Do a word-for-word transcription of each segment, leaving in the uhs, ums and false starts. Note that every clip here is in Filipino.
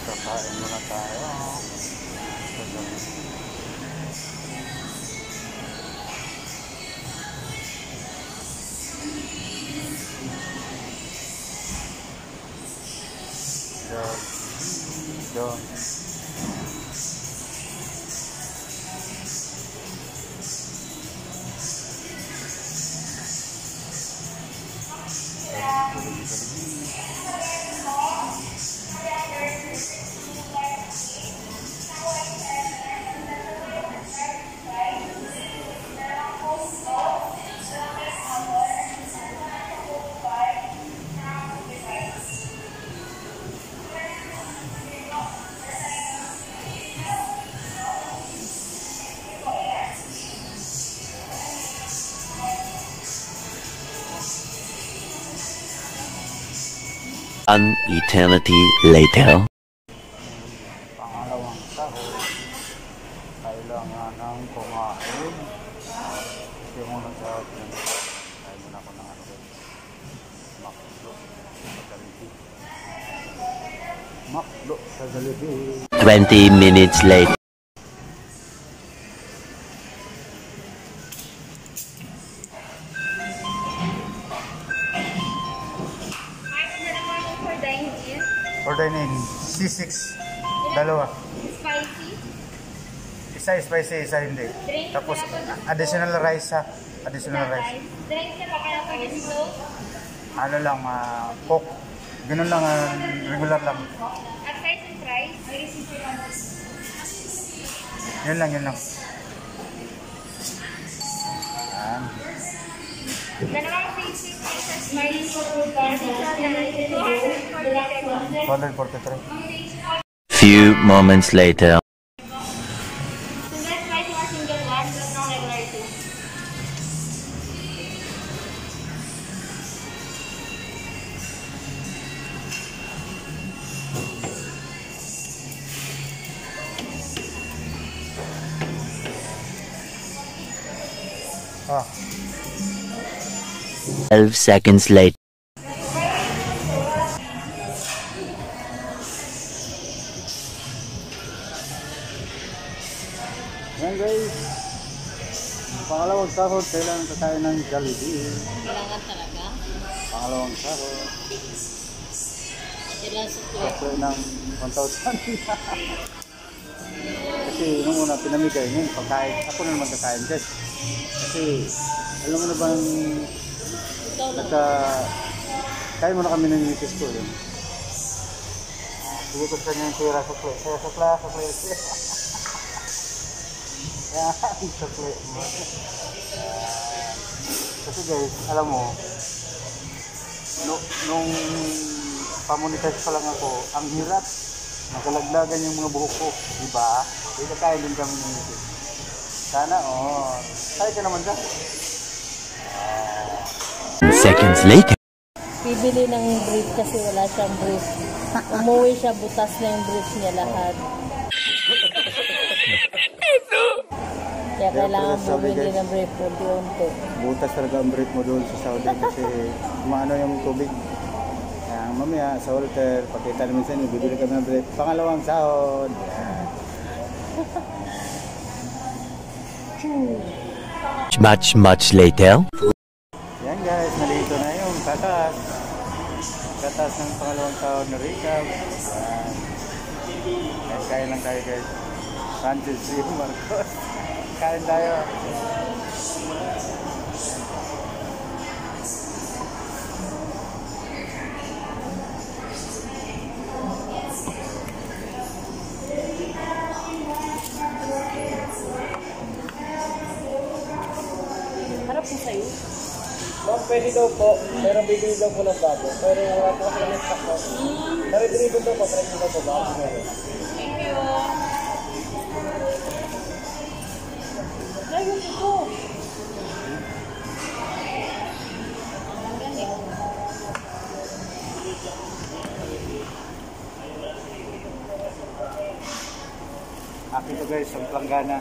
Kakain muna tayo. Yo, yo. An eternity later. Pangalawang sahod, kailangan ng kumain. Kasi yung unang sahod yun, kaya muna ako ng ano rin, maklo sa Jollibee. Maklo sa Jollibee. Twenty minutes later. Order in C six. Dalawa. Spicy? Isa spicy, isa hindi. Drink Tapos na additional rice ha. Additional rice. Drink na ba kaya pag ito? Ano lang, uh, coke. Ganun lang, uh, regular lang. At rice and fries? Yun lang, yun lang. Yan. Dalawang basic isa spicy one forty-three. Few moments later. Single spicy or single one, but no regular two. Ah. Twelve seconds later. Yan guys. Pangalawang sahod, kailangan kakain ng Jollibee. Kailangan talaga? Pangalawang sahod. Kailangan sa tuwa. Kasi ng one thousand. Kasi nung una pinamigay ngayon, pagkain. Ako na naman kakain guys. Kasi alam mo na bang nagka kain muna kami ng misis ko yun. Sige ko sa kanya yung tira sa kle. Kaya sa kla, sa kle. Yan, sa kle. Kasi guys, alam mo, no, nung pamonetize pa lang ako, ang hirap. Nakalaglagan yung mga buhok ko. Diba? Hindi kakain din kami ng misis. Sana, oh. Kaya ka naman dyan. Seconds later. Bibili ng brief kasi wala siyang brief. Umuwi siya, butas na yung brief niya lahat. Kaya kailangan bumili ng brief unti-unti. Butas talaga ang brief mo doon sa Saudi kasi kumano yung tubig. Kaya mamaya sa altar, pagkita namin sa inyo, bibili kami ng brief. Pangalawang sahod. Much, much later. Yan guys, nalito na yung katas. Katas ng pangalawang taon na recap. Yan. Yan, kain lang tayo guys. Francis C. Marcos. Kain tayo. Harap po sa'yo. Ma'am, pwede daw po, pero bibili daw po ng bago. Pero wala po kasi ng stock mo. Pero deliver daw po, try nyo daw po ba? Thank you. Layo ito. Akin to guys, ang planggana.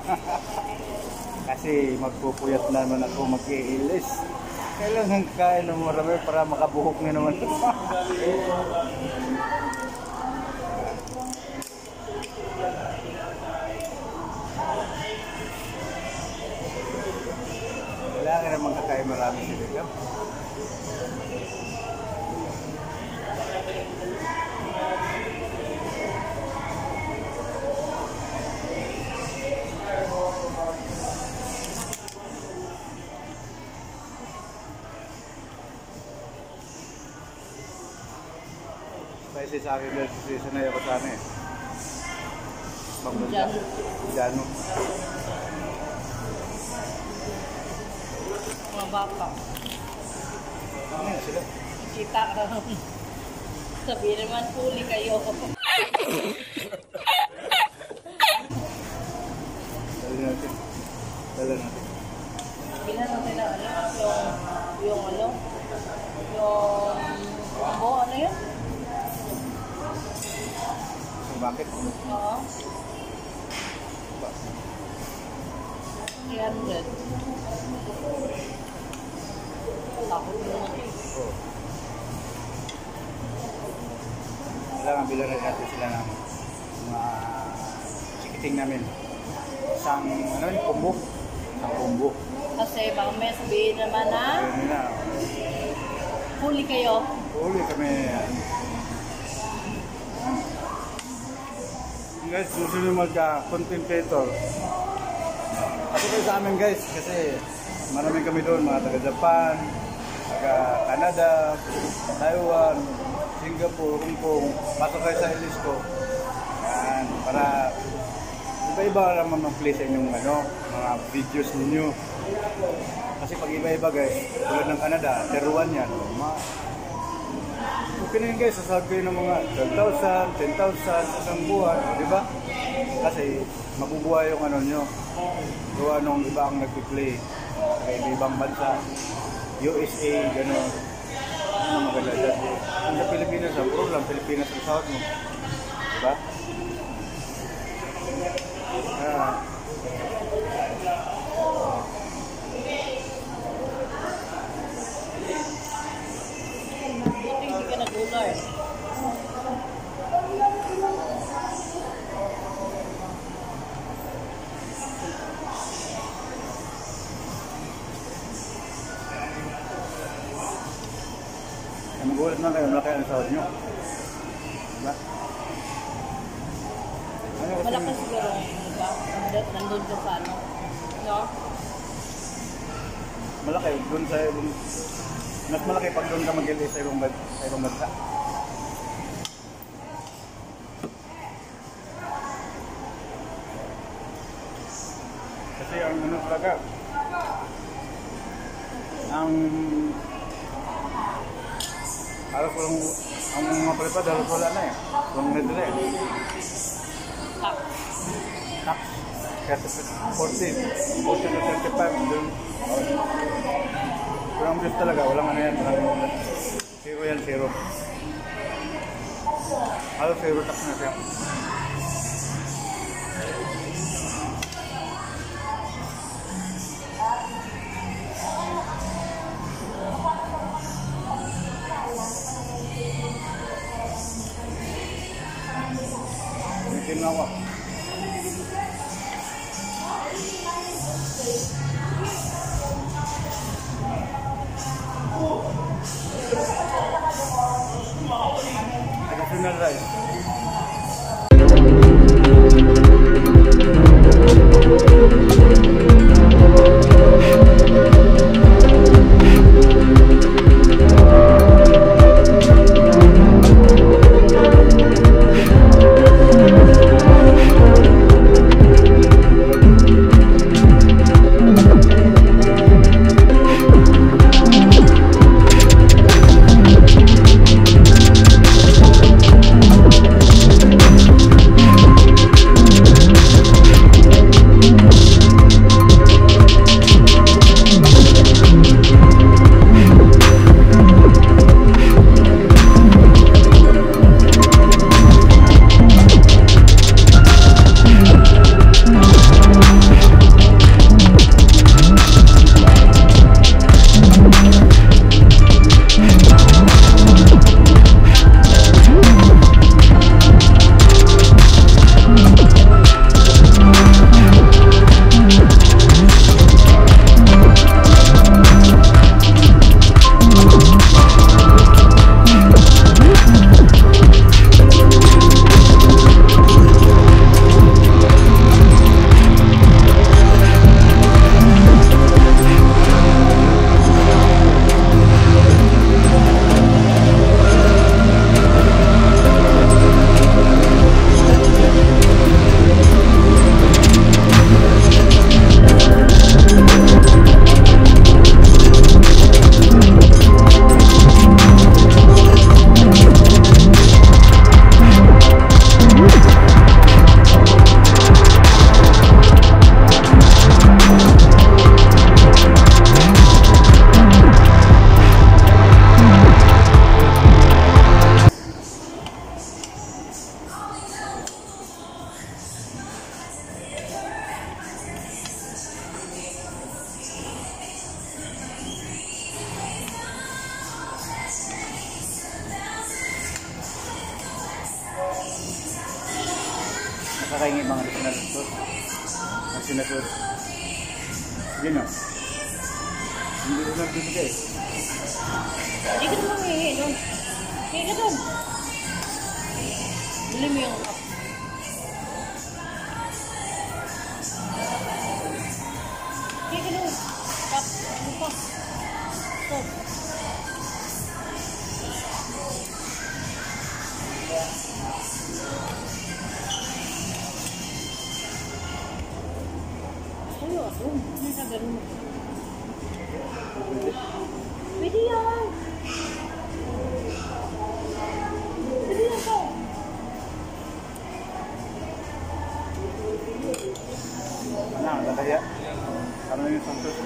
Kasi magpupuyat naman ako mag-iilis. Kailangan kain ng marami para makabuhok na naman. kasi sa akin dahil kasi sanay ako sa ano eh. Pagpunta. Jano. Jano. Mga bata. Ano yun sila? Kita ka. Sabi naman, huli kayo. Dali natin. Dali natin. Bilhan natin na ano, yung, yung ano, yung, oh, ano yun? So, bakit? Oo. three hundred. Takot mo naman eh. Oo. Kailangan bilang rin natin sila ng mga chikiting namin. Isang, ano yun, kumbo. Isang kumbo. Kasi baka may sabihin naman na, Ayun na. huli kayo. Huli kami. Guys, susunod magka-content creator. Kasi kayo sa amin guys, kasi marami kami doon, mga taga-Japan, taga-Canada, Taiwan, Singapore, Hong Kong. Pasok kayo sa list ko. Yan, para iba-iba naman mag-play sa inyong ano, mga videos ninyo. Kasi pag iba-iba guys, tulad ng Canada, teruan yan. Ma okay na yun guys, sasahod kayo ng mga twelve thousand, ten thousand, isang buwan, di ba? Kasi mabubuhay yung ano nyo. Gawa nung iba ang nag-play sa ibang bansa, U S A, gano'n. Ano maganda dyan? Kung sa Pilipinas, ang puro lang Pilipinas ang sahod mo. Di ba? Ah. Buti hindi ka nag-ular. Magulat na kayo, malaki ang sahod nyo. Diba? Ano kasi, Malaki siguro diba? Nandun ka sa ano. No? malaki, doon sa ibang, mas malaki pag doon ka mag-ilis sa ibang, ban- sa ibang bansa. Kasi ang ano talaga, ang halos walang, ang mga palipad halos wala na eh. Walang na dila eh. Tak. Tax. Kaya forty. forty to thirty-five. Doon. Walang views talaga. Walang ano yan. Walang zero yan. Zero. Halos zero tax na siya. Bikin na ako. Additional rice. Nakakaingi mga sinasod. Ang sinasod. Yun o. Hindi ko nagbibigay. Hindi ka naman hihingi doon. Hihingi ka doon. Bili mo yung cup. Hihingi ka doon. Cup. Ano pa? Ito. Ayo, doon. Hindi ka ganun. Pwede yan. Pwede yan po. Ano, nakaya? Ano yung santos?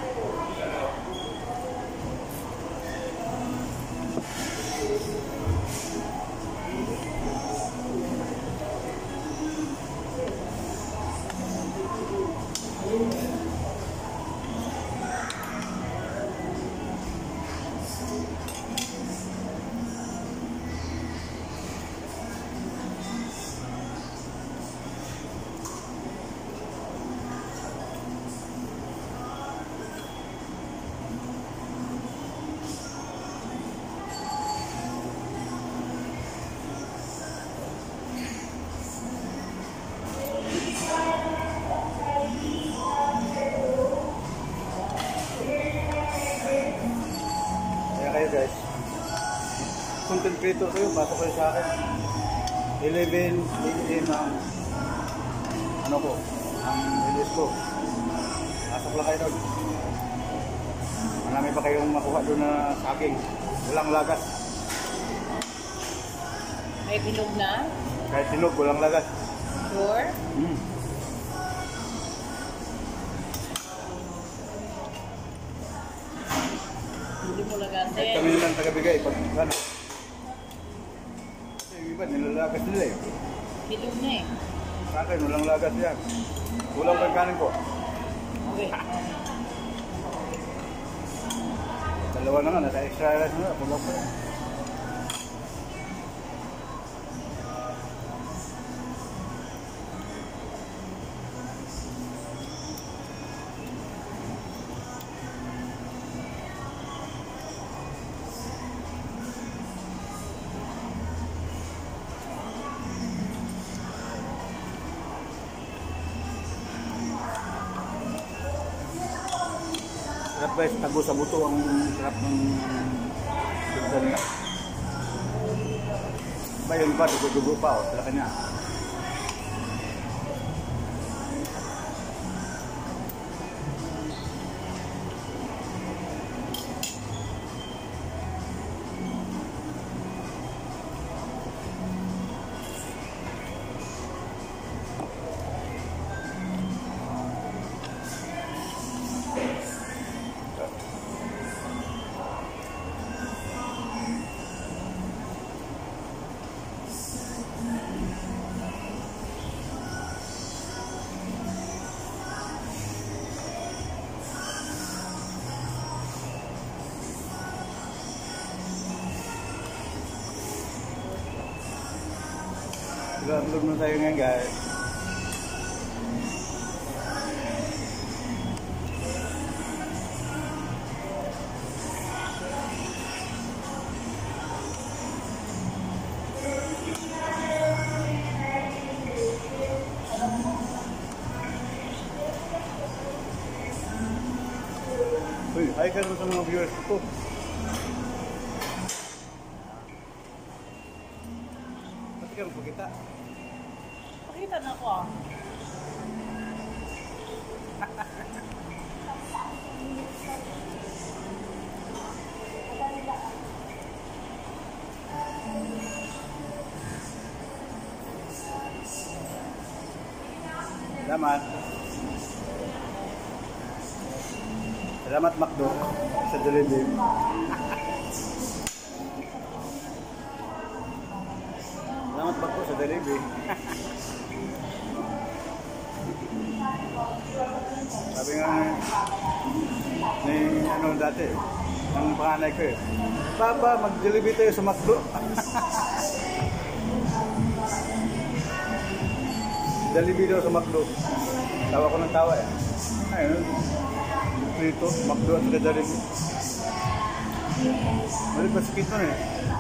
Guys, content creator kayo, pasok kayo sa akin. eleven a m ang ano ko, ang release ko. Pasok lang kayo doon. Marami pa kayong makuha doon na saging. Walang lagas. May bilog na? Kahit sinog, walang lagas. Sure? Hmm. Hindi mo lagasin. Kahit kami lang tagabigay pag ano. Kasi yung iba, nilalagas nila eh. Bilog na eh. Sa akin, walang lagas yan. Kulang pa yung kanin ko. Okay. Dalawa na nga, nasa extra rice na, kulang pa yan. Sarap guys, tago sa buto ang sarap ng pizza nila. Ba yun pa, dugo-dugo pa o, talaga niya. Upload na tayo ngayon guys. Uy, hi ka naman sa mga viewers ko. Pati ka magpakita. Pakita na ako ah. Salamat. Salamat Macdo sa Jollebee. Salamat Macdo sa Jollebee. Sabi nga ni ano dati, ng panganay ko eh, Papa, mag-Jollebee tayo sa Macdo. Jollibee daw sa McDo. Tawa ko ng tawa eh. Ayun. Dito, McDo at saka Jollibee. Balik pa sikit nun eh.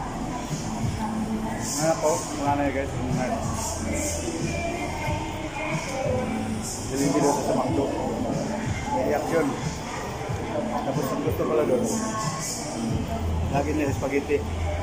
Ngayon ako, wala na eh guys. Jollibee daw sa McDo. Iyak yun. Tapos ang gusto pala doon. Lagi nila spaghetti.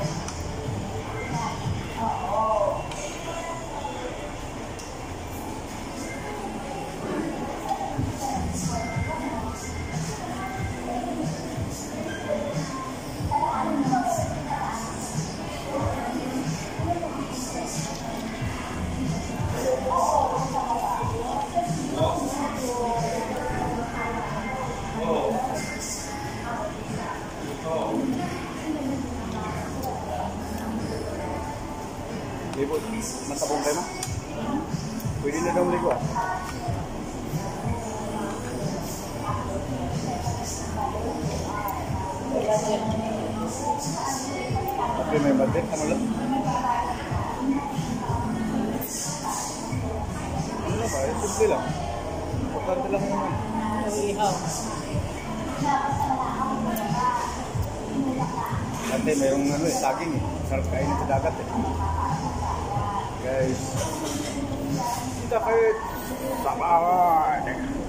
Libot, matabong kayo ma? Pwede na daw ligo ah. Okay, may budget ano lang? Ano na ba? Simple lang. Importante lang naman. Ihaw. Dati mayroong ano eh, saging eh. Sarap kainin sa dagat eh. Guys, kita kayo sama.